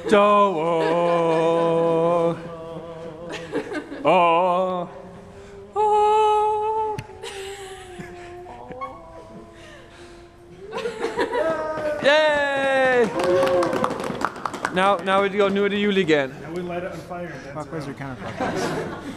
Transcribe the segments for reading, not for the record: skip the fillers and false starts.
Dog. Åh. Yay! Now we go. Nu er det jul igen. Now we light it on fire. Fuck, where's your counterclockwise?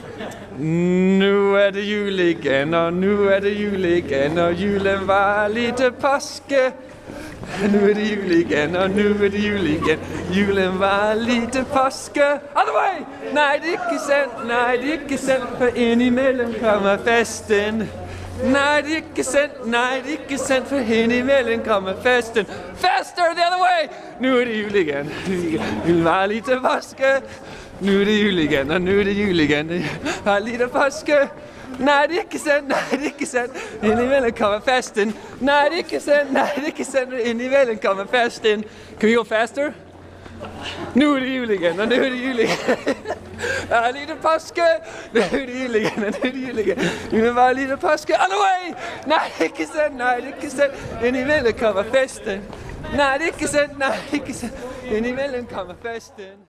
Nu er det jul igen, og nu er det jul igen, og julen var lidt påske. Nu er det jul igen, og nu er det jul igen. Julen var lidt påske. Other way! Nej, det er ikke sandt, nej, det er ikke sandt, for indimellem kommer festen. Nej, det er ikke sandt, nej, det er ikke sandt, for indimellem kommer festen. Faster the other way! Nu er det jul igen. Julen var lidt påske. Nu er det jul igen, og nu er det jul igen. Det var lidt påske. Nej, det er ikke sandt, nej, det er ikke sandt. Indimellem kommer festen. Nej, det er ikke sandt, nej, det er ikke sandt. Indimellem kommer festen. Kan vi gå faster? Nu er det jul igen, og nu er det jul igen. Der er lidt påske. Nu er det jul igen, og nu er det jul igen. Nu var lidt påske. On the way! Nej, det er ikke sandt, nej, det er ikke sandt. Indimellem kommer festen. Nej, det er ikke sandt, nej, det er ikke sandt. Indimellem kommer festen.